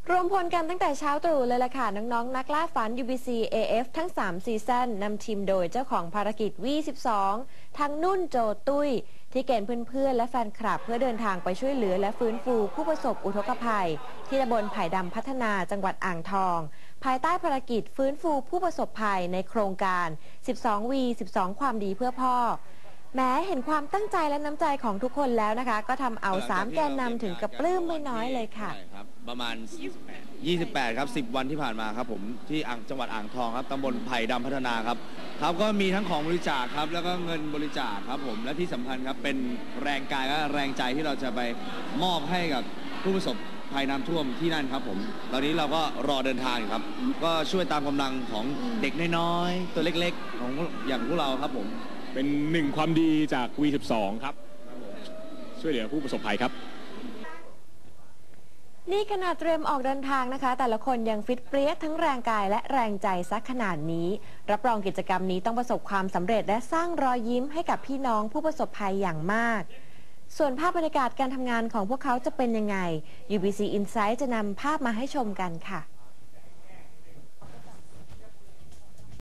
รวมพลกันตั้งแต่เช้าตรู่เลยล่ะค่ะน้องๆนักล่าฝัน UBC AF ทั้ง 3 ซีซั่นนำทีมโดยเจ้าของภารกิจ V12 ทั้งนุ่นโจตุ้ยที่เกณฑ์เพื่อนๆและแฟนคลับเพื่อเดินทางไปช่วยเหลือและฟื้นฟูผู้ประสบอุทกภัยที่ตำบลไผ่ดำพัฒนาจังหวัดอ่างทองภายใต้ภารกิจฟื้นฟูผู้ประสบภัยในโครงการ 12V12 ความดีเพื่อพ่อแม้เห็นความตั้งใจและน้ำใจของทุกคนแล้วนะคะก็ทำเอา3แกนนำถึงกับปลื้มไม่น้อยเลยค่ะประมาณ28ครับ10 วันที่ผ่านมาครับผมที่จังหวัดอ่างทองครับตำบลไผ่ดำพัฒนาครับก็มีทั้งของบริจาคครับแล้วก็เงินบริจาคครับผมและที่สำคัญครับเป็นแรงกายและแรงใจที่เราจะไปมอบให้กับผู้ประสบภัยน้ำท่วมที่นั่นครับผมตอนนี้เราก็รอเดินทางอยู่ครับก็ช่วยตามกำลังของเด็กน้อยๆตัวเล็กๆของอย่างพวกเราครับผมเป็นหนึ่งความดีจาก V12 ครับช่วยเหลือผู้ประสบภัยครับนี่ขนาดเตรียมออกเดินทางนะคะแต่ละคนยังฟิตเปรี้ยทั้งแรงกายและแรงใจซักขนาดนี้รับรองกิจกรรมนี้ต้องประสบความสำเร็จและสร้างรอยยิ้มให้กับพี่น้องผู้ประสบภัยอย่างมากส่วนภาพบรรยากาศการทำงานของพวกเขาจะเป็นยังไง UBC Insight จะนำภาพมาให้ชมกันค่ะ